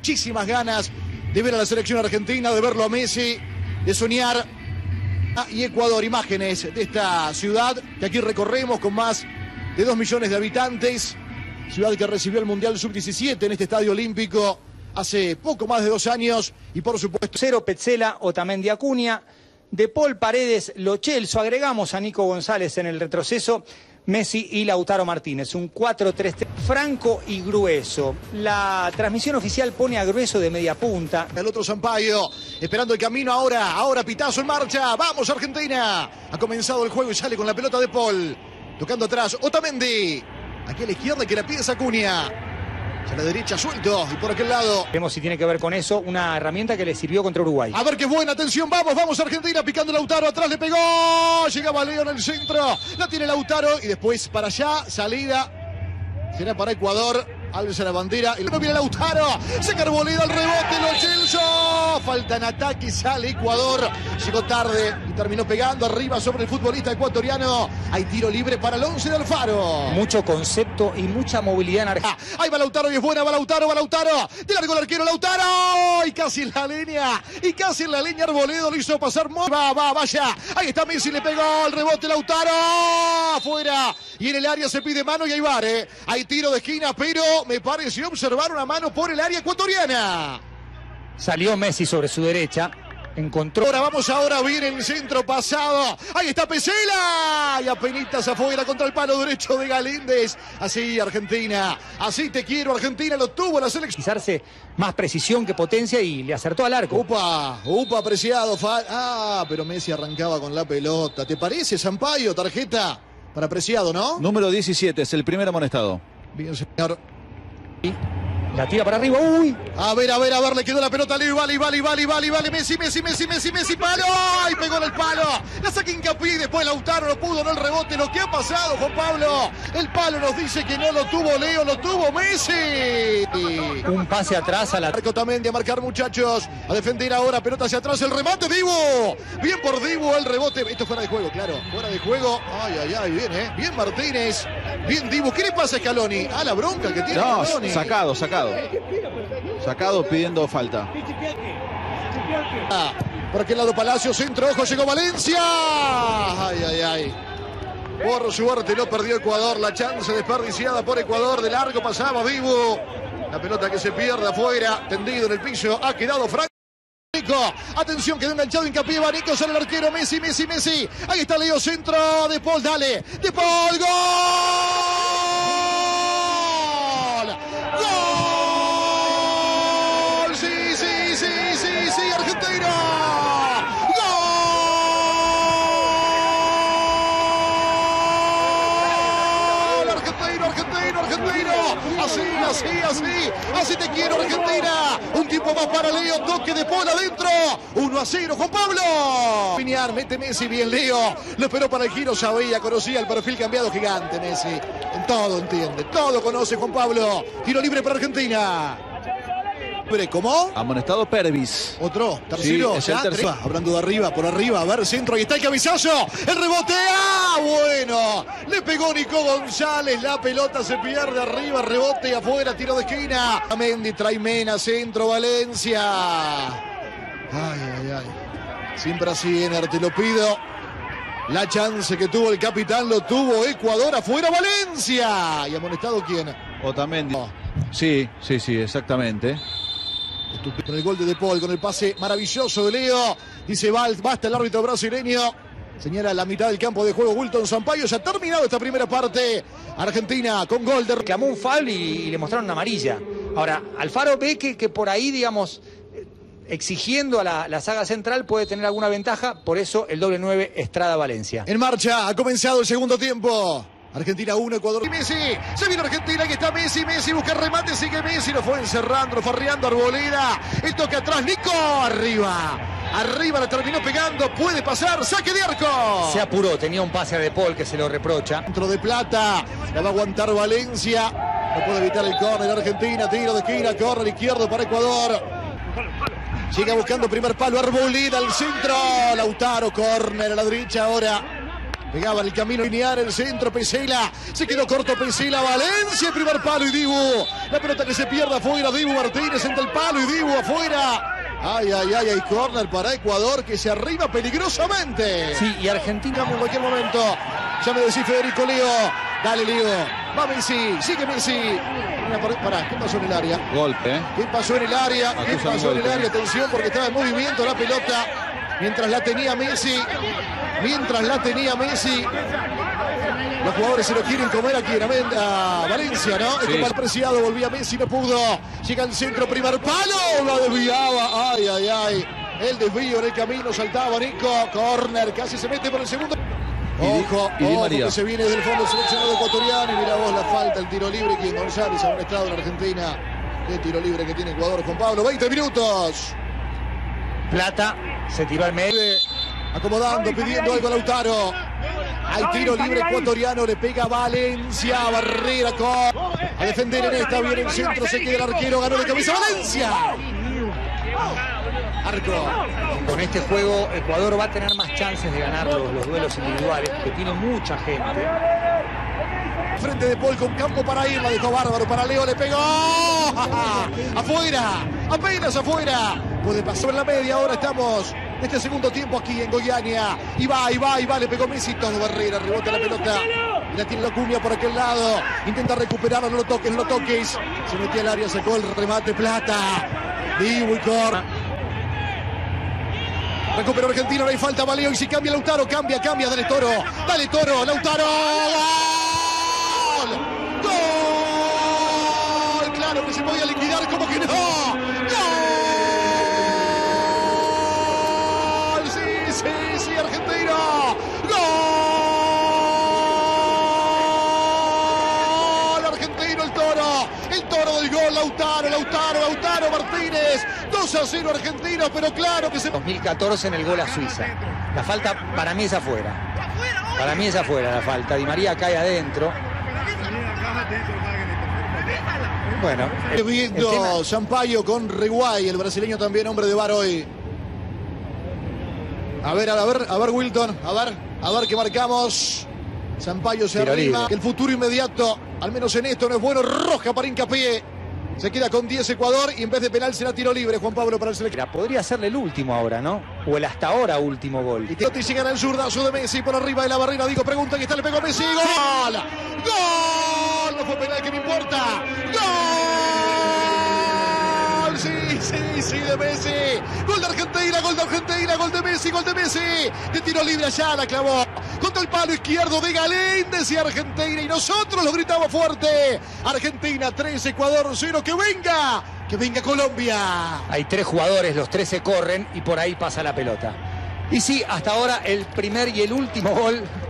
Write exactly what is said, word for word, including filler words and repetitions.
muchísimas ganas de ver a la selección argentina, de verlo a Messi, de soñar. Y Ecuador, imágenes de esta ciudad que aquí recorremos con más de dos millones de habitantes. Ciudad que recibió el Mundial sub diecisiete en este estadio olímpico hace poco más de dos años. Y por supuesto... Cero, Petzela, Otamendi, Acuña, De Paul, Paredes, Lo Celso. Agregamos a Nico González en el retroceso, Messi y Lautaro Martínez. Un cuatro tres tres, franco y grueso. La transmisión oficial pone a Grueso de media punta. El otro Sampaio, esperando el camino ahora. Ahora pitazo en marcha. ¡Vamos, Argentina! Ha comenzado el juego y sale con la pelota De Paul. Tocando atrás, Otamendi. Aquí a la izquierda que la pide Acuña. A la derecha suelto y por aquel lado. Vemos si tiene que ver con eso, una herramienta que le sirvió contra Uruguay. A ver qué buena, atención, vamos, vamos Argentina, picando Lautaro, atrás le pegó. Llegaba Leo en el centro, la tiene Lautaro y después para allá, salida. Será para Ecuador, alza la bandera y no viene Lautaro. Se carbolea el rebote, Lo Celso. Falta en ataque, sale Ecuador. Llegó tarde y terminó pegando arriba sobre el futbolista ecuatoriano. Hay tiro libre para el once de Alfaro. Mucho concepto y mucha movilidad en Argentina. Ah, ahí va Lautaro y es buena, va Lautaro, va Lautaro. De largo el arquero Lautaro. Y casi en la línea. Y casi en la línea Arboledo lo hizo pasar. Va, va, vaya. Ahí está Messi, le pegó el rebote Lautaro. Afuera. Y en el área se pide mano y hay V A R, ¿eh? Hay tiro de esquina, pero me pareció observar una mano por el área ecuatoriana. Salió Messi sobre su derecha. Encontró. Ahora vamos ahora, viene el centro pasado. Ahí está Petzela. Y apenitas afuera contra el palo derecho de Galíndez. Así, Argentina. Así te quiero, Argentina. Lo tuvo la selección. Más precisión que potencia y le acertó al arco. Upa, upa, apreciado. Ah, pero Messi arrancaba con la pelota. ¿Te parece, Sampaio? Tarjeta para Preciado, ¿no? Número diecisiete, es el primer amonestado. Bien, señor. La tira para arriba, uy. A ver, a ver, a ver, le quedó la pelota, Leo, vale, vale, vale, vale, vale, Messi, Messi, Messi, Messi, Messi, palo, y pegó en el palo, la saca hincapié y después Lautaro no pudo, no el rebote, lo que ha pasado, Juan Pablo, el palo nos dice que no lo tuvo Leo, lo tuvo Messi. Un pase atrás a la... Marco también de marcar, muchachos, a defender ahora, pelota hacia atrás, el remate, Dibu, bien por Dibu, el rebote, esto fuera de juego, claro, fuera de juego, ay, ay, ay, bien, eh, bien Martínez, bien Dibu, ¿qué le pasa a Scaloni? Ah, la bronca que tiene No, Scaloni. sacado, sacado. Sacado pidiendo falta. Ah, por aquel lado Palacio, centro, ojo, llegó Valencia. Ay, ay, ay. Por suerte lo perdió Ecuador, la chance desperdiciada por Ecuador, de largo pasaba Dibu. La pelota que se pierde afuera, tendido en el piso, ha quedado Franco. Atención, quedó enganchado, hincapié, va Nico, sale el arquero, Messi, Messi, Messi. Ahí está Leo, centro, De Paul, dale. De Paul, gol. Así, así, así, así te quiero, Argentina. Un tiempo más para Leo, toque de Paul adentro. uno a cero, Juan Pablo. Piñar, mete Messi, bien Leo. Lo esperó para el giro, sabía, conocía el perfil cambiado gigante Messi. En todo entiende, todo conoce Juan Pablo. Tiro libre para Argentina. ¿Cómo? Amonestado Pervis. Otro, tercero, sí, es ya, el tercero. Hablando de arriba, por arriba, a ver, centro, ahí está el cabezazo, el rebote, ¡ah, bueno! Le pegó Nico González, la pelota se pierde arriba, rebote afuera, tiro de esquina. Mendy, Traimena, centro, Valencia. Ay, ay, ay. Siempre así, Ener, te lo pido. La chance que tuvo el capitán lo tuvo Ecuador, afuera, Valencia. ¿Y amonestado quién? Otamendi. Sí, sí, sí, exactamente. Con el gol de De Paul, con el pase maravilloso de Leo. Dice, basta el árbitro brasileño. Señala la mitad del campo de juego Wilton Sampaio. Ya ha terminado esta primera parte. Argentina con gol de... Clamó un foul y, y le mostraron una amarilla. Ahora, Alfaro ve que, que por ahí, digamos, exigiendo a la, la saga central puede tener alguna ventaja. Por eso el doble nueve Estrada Valencia. En marcha, ha comenzado el segundo tiempo. Argentina uno, Ecuador. Y Messi, se vino Argentina, aquí está Messi, Messi busca el remate, sigue Messi, lo fue encerrando, farreando Arboleda. El toque atrás, Nico, arriba. Arriba la terminó pegando, puede pasar, saque de arco. Se apuró, tenía un pase a De Paul que se lo reprocha. Centro de plata, la va a aguantar Valencia. No puede evitar el córner Argentina, tiro de esquina, córner izquierdo para Ecuador. Llega buscando primer palo, Arboleda al centro. Lautaro, córner a la derecha ahora. Pegaba en el camino lineal el centro, Pesela. Se quedó corto Pesela, Valencia, primer palo y Dibu. La pelota que se pierde afuera, Dibu Martínez entre el palo y Dibu afuera. Ay, ay, ay, hay córner para Ecuador que se arriba peligrosamente. Sí, y Argentina en cualquier momento. Ya me decís Federico Leo. Dale, Leo. Va Messi, sigue Messi. Pará, ¿qué pasó en el área? Golpe, ¿eh? ¿Qué pasó en el área? ¿Qué Acusan pasó en el golpe. área? Atención porque estaba en movimiento la pelota. Mientras la tenía Messi. Mientras la tenía Messi. Los jugadores se lo quieren comer aquí en a Valencia, ¿no? Sí. Es mal preciado, volvía Messi, no pudo. Llega al centro, primer palo, lo desviaba. Ay, ay, ay. El desvío en el camino, saltaba Nico. Corner, casi se mete por el segundo. Ojo, y Di ojo María. que se viene del fondo seleccionado ecuatoriano. Y mira vos la falta, el tiro libre. Quien González habrá estado en Argentina. El tiro libre que tiene Ecuador, Juan Pablo. veinte minutos. Plata se tiró al medio. Acomodando, pidiendo algo a Lautaro. Hay tiro libre ecuatoriano, le pega Valencia, Barrera con... A defender en esta, viene el centro, se queda el arquero, ganó de cabeza Valencia. Arco. Con este juego Ecuador va a tener más chances de ganar los, los duelos individuales, que tiene mucha gente. Frente de Paul con campo para ir, la dejó bárbaro para Leo, le pegó. Afuera, apenas afuera. Puede pasar en la media, ahora estamos en este segundo tiempo aquí en Goiânia. Y va, y va, y va, le pegó Messi, todo Barrera, rebota la pelota. Y la tiene la Cunha por aquel lado. Intenta recuperarlo, no lo toques, no lo toques. Se metió al área, sacó el remate, Plata. Dibu y Cor. Recuperó Argentina, no hay falta, Valeo. Y si cambia Lautaro, cambia, cambia, dale Toro. Dale Toro, Lautaro. ¡Gol! ¡Gol! Claro que se podía liquidar, como que no. ¡Gol! Sí, sí, sí, Argentina. ¡Gol! Argentino, el Toro. El Toro del gol, Lautaro, Lautaro, Lautaro Martínez. dos a cero Argentina, pero claro que se... dos mil catorce en el gol a Suiza. La falta para mí es afuera. Para mí es afuera la falta. Di María cae adentro. Bueno, el, el viendo tema... Sampaio con Reguay, el brasileño también hombre de bar hoy. A ver, a ver, a ver Wilton, a ver, a ver qué marcamos. Sampaio se Tiro arriba. libre. El futuro inmediato, al menos en esto, no es bueno. Roja para Hincapié. Se queda con diez Ecuador y en vez de penal será tiro libre, Juan Pablo, para el seleccionado. Podría serle el último ahora, ¿no? O el hasta ahora último gol. Y Totti llega en el zurdazo de Messi por arriba de la barrera. Digo, pregunta que está, le pegó Messi. ¡Gol! ¡Gol! No fue penal, que me importa. ¡Gol! Sí, sí, sí, de Messi. Gol de Argentina, gol de Argentina, gol de Messi, gol de Messi. De tiro libre allá la clavó. Contra el palo izquierdo de Galíndez y Argentina. Y nosotros lo gritamos fuerte. Argentina tres, Ecuador cero. ¡Que venga! ¡Que venga Colombia! Hay tres jugadores, los tres se corren y por ahí pasa la pelota. Y sí, hasta ahora el primer y el último gol